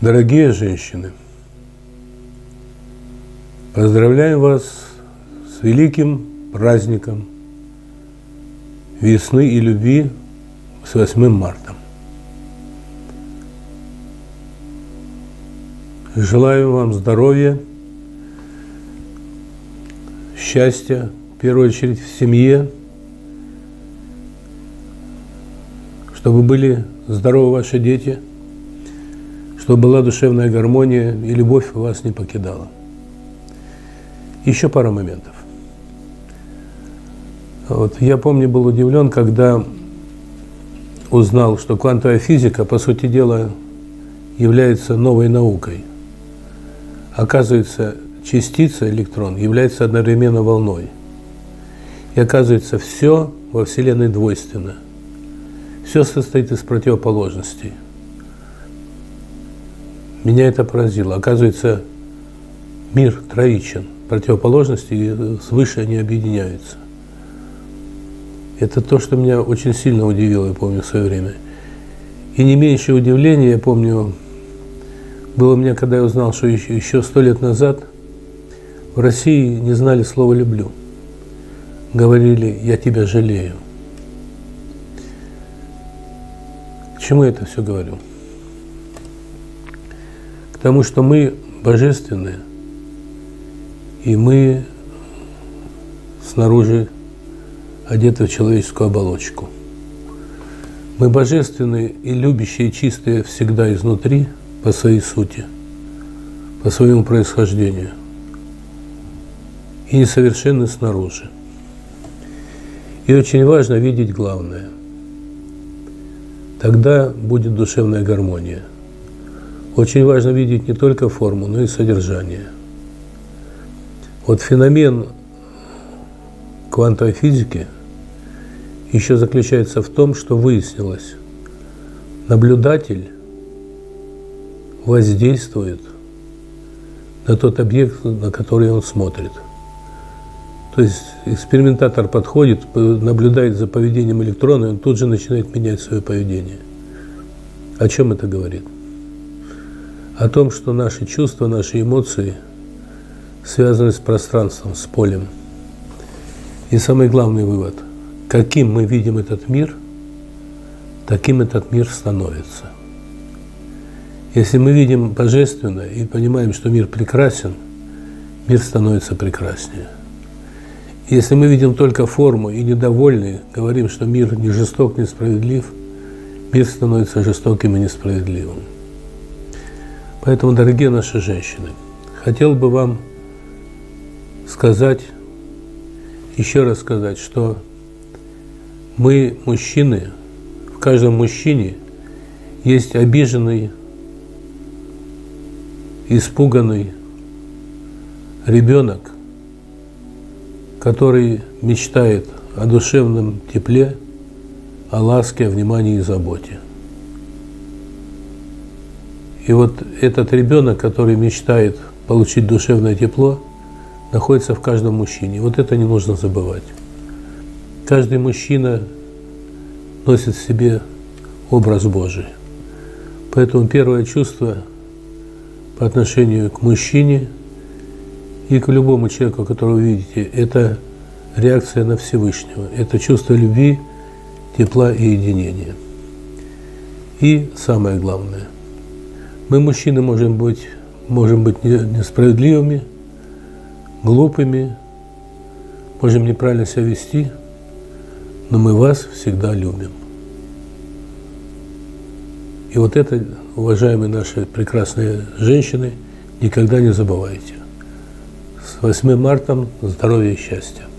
Дорогие женщины, поздравляем вас с великим праздником весны и любви с 8 марта. Желаю вам здоровья, счастья, в первую очередь в семье, чтобы были здоровы ваши дети, чтобы была душевная гармония и любовь вас не покидала. Еще пара моментов. Я помню, был удивлен, когда узнал, что квантовая физика, по сути дела, является новой наукой. Оказывается, частица, электрон, является одновременно волной. И оказывается, все во Вселенной двойственно. Все состоит из противоположностей. Меня это поразило. Оказывается, мир троичен. Противоположности свыше они объединяются. Это то, что меня очень сильно удивило, я помню, в свое время. И не меньшее удивление, я помню, было у меня, когда я узнал, что еще 100 лет назад в России не знали слова «люблю». Говорили «я тебя жалею». К чему я это все говорю? К тому, что мы божественные, и мы снаружи одеты в человеческую оболочку. Мы божественные и любящие, и чистые всегда изнутри, по своей сути, по своему происхождению, и несовершенны снаружи. И очень важно видеть главное. Тогда будет душевная гармония. Очень важно видеть не только форму, но и содержание. Феномен квантовой физики еще заключается в том, что выяснилось, наблюдатель воздействует на тот объект, на который он смотрит. То есть экспериментатор подходит, наблюдает за поведением электрона, и он тут же начинает менять свое поведение. О чем это говорит? О том, что наши чувства, наши эмоции связаны с пространством, с полем. И самый главный вывод – каким мы видим этот мир, таким этот мир становится. Если мы видим божественное и понимаем, что мир прекрасен, мир становится прекраснее. Если мы видим только форму и недовольны, говорим, что мир не жесток, не справедлив, мир становится жестоким и несправедливым. Поэтому, дорогие наши женщины, хотел бы вам сказать, еще раз сказать, что мы, мужчины, в каждом мужчине есть обиженный, испуганный ребенок, который мечтает о душевном тепле, о ласке, о внимании и заботе. И этот ребенок, который мечтает получить душевное тепло, находится в каждом мужчине. Это не нужно забывать. Каждый мужчина носит в себе образ Божий. Поэтому первое чувство по отношению к мужчине и к любому человеку, которого вы видите, это реакция на Всевышнего. Это чувство любви, тепла и единения. И самое главное, мы, мужчины, можем быть несправедливыми, глупыми, можем неправильно себя вести, но мы вас всегда любим. И это, уважаемые наши прекрасные женщины, никогда не забывайте. С 8 марта здоровья и счастья!